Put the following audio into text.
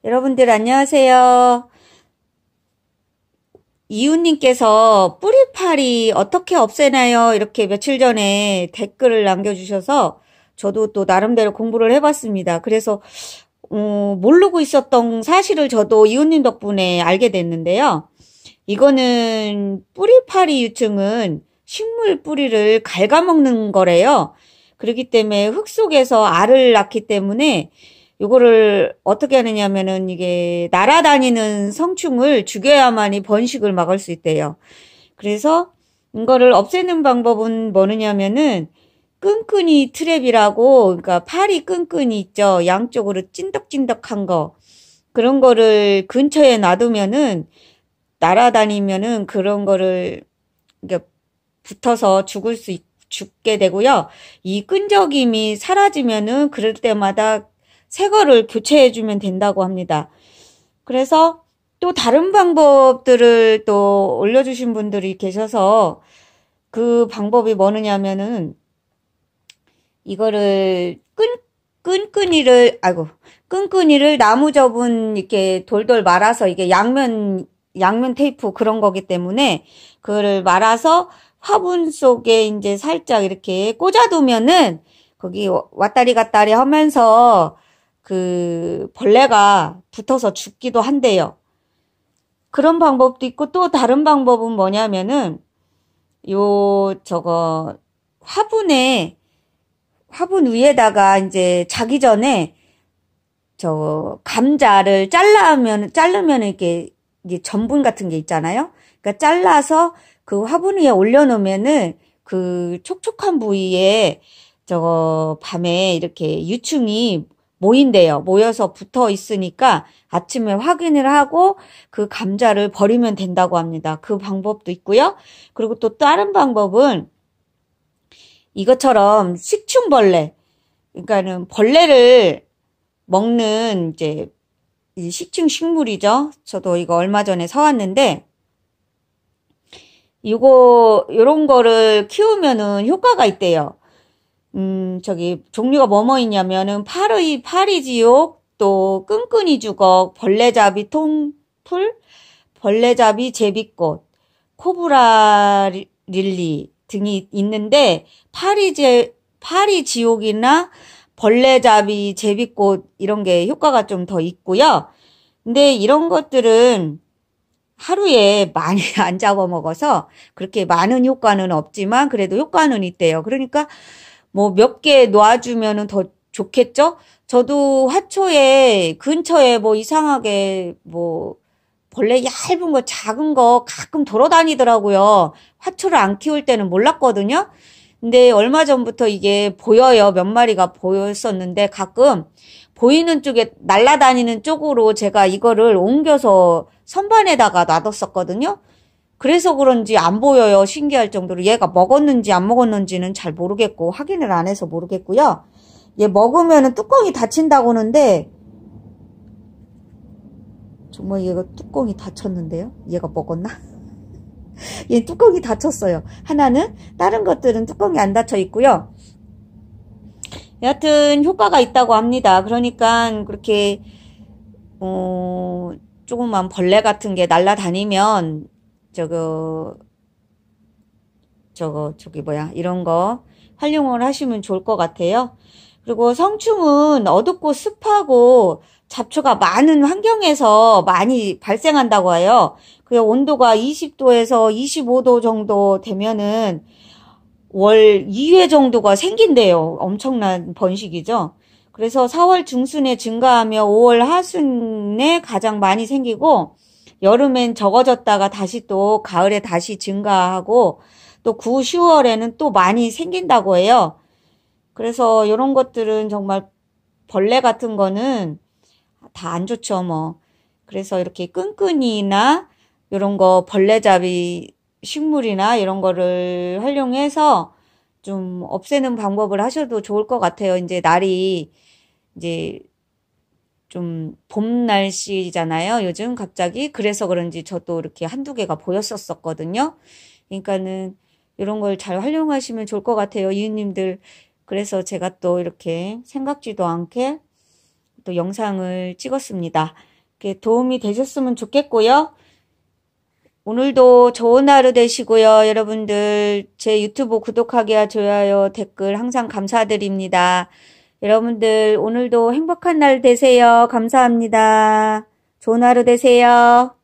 여러분들 안녕하세요. 이웃님께서 뿌리파리 어떻게 없애나요? 이렇게 며칠 전에 댓글을 남겨주셔서 저도 또 나름대로 공부를 해봤습니다. 그래서 모르고 있었던 사실을 저도 이웃님 덕분에 알게 됐는데요. 이거는 뿌리파리 유충은 식물 뿌리를 갉아먹는 거래요. 그렇기 때문에 흙 속에서 알을 낳기 때문에 이거를 어떻게 하느냐면은 이게 날아다니는 성충을 죽여야만이 번식을 막을 수 있대요. 그래서 이거를 없애는 방법은 뭐느냐면은 끈끈이 트랩이라고, 그러니까 파리 끈끈이 있죠. 양쪽으로 찐덕찐덕한 거. 그런 거를 근처에 놔두면은 날아다니면은 그런 거를 이게 붙어서 죽게 되고요. 이 끈적임이 사라지면은 그럴 때마다 새 거를 교체해주면 된다고 합니다. 그래서 또 다른 방법들을 또 올려주신 분들이 계셔서 그 방법이 뭐느냐면은 이거를 끈끈이를 나무 접은 이렇게 돌돌 말아서 이게 양면 테이프 그런 거기 때문에 그거를 말아서 화분 속에 이제 살짝 이렇게 꽂아두면은 거기 왔다리 갔다리 하면서 그 벌레가 붙어서 죽기도 한대요. 그런 방법도 있고 또 다른 방법은 뭐냐면은 화분 위에다가 이제 자기 전에 감자를 자르면 이게 전분 같은 게 있잖아요. 그러니까 잘라서 그 화분 위에 올려놓으면은 그 촉촉한 부위에 밤에 이렇게 유충이 모인대요. 모여서 붙어 있으니까 아침에 확인을 하고 그 감자를 버리면 된다고 합니다. 그 방법도 있고요. 그리고 또 다른 방법은 이것처럼 식충벌레, 그러니까는 벌레를 먹는 이제 식충 식물이죠. 저도 이거 얼마 전에 사왔는데 요런 거를 키우면은 효과가 있대요. 종류가 뭐뭐 있냐면은 파리지옥, 또 끈끈이 주걱, 벌레잡이 통풀, 벌레잡이 제비꽃, 코브라 릴리 등이 있는데 파리지옥이나 벌레잡이 제비꽃 이런 게 효과가 좀 더 있고요. 근데 이런 것들은 하루에 많이 안 잡아먹어서 그렇게 많은 효과는 없지만 그래도 효과는 있대요. 그러니까 뭐 몇 개 놔주면은 더 좋겠죠? 저도 화초에 근처에 뭐 이상하게 뭐 벌레 얇은 거 작은 거 가끔 돌아다니더라고요. 화초를 안 키울 때는 몰랐거든요. 근데 얼마 전부터 이게 보여요. 몇 마리가 보였었는데 가끔 보이는 쪽에 날아다니는 쪽으로 제가 이거를 옮겨서 선반에다가 놔뒀었거든요. 그래서 그런지 안 보여요. 신기할 정도로. 얘가 먹었는지 안 먹었는지는 잘 모르겠고 확인을 안 해서 모르겠고요. 얘 먹으면 뚜껑이 닫힌다고 하는데 정말 얘가 뚜껑이 닫혔는데요. 얘가 먹었나? 얘 뚜껑이 닫혔어요. 하나는 다른 것들은 뚜껑이 안 닫혀 있고요. 여하튼 효과가 있다고 합니다. 그러니까 그렇게 조그만 벌레 같은 게 날아다니면 이런 거 활용을 하시면 좋을 것 같아요. 그리고 성충은 어둡고 습하고 잡초가 많은 환경에서 많이 발생한다고 해요. 그 온도가 20도에서 25도 정도 되면은 월 2회 정도가 생긴대요. 엄청난 번식이죠. 그래서 4월 중순에 증가하며 5월 하순에 가장 많이 생기고 여름엔 적어졌다가 다시 또 가을에 다시 증가하고 또 9, 10월에는 또 많이 생긴다고 해요. 그래서 이런 것들은 정말 벌레 같은 거는 다 안 좋죠, 뭐. 그래서 이렇게 끈끈이나 이런 거 벌레잡이 식물이나 이런 거를 활용해서 좀 없애는 방법을 하셔도 좋을 것 같아요. 이제 날이 이제 좀 봄 날씨잖아요. 요즘 갑자기. 그래서 그런지 저도 이렇게 한두 개가 보였었거든요. 그러니까는 이런 걸 잘 활용하시면 좋을 것 같아요. 이웃님들. 그래서 제가 또 이렇게 생각지도 않게 또 영상을 찍었습니다. 이렇게 도움이 되셨으면 좋겠고요. 오늘도 좋은 하루 되시고요. 여러분들 제 유튜브 구독하기와 좋아요, 댓글 항상 감사드립니다. 여러분들 오늘도 행복한 날 되세요. 감사합니다. 좋은 하루 되세요.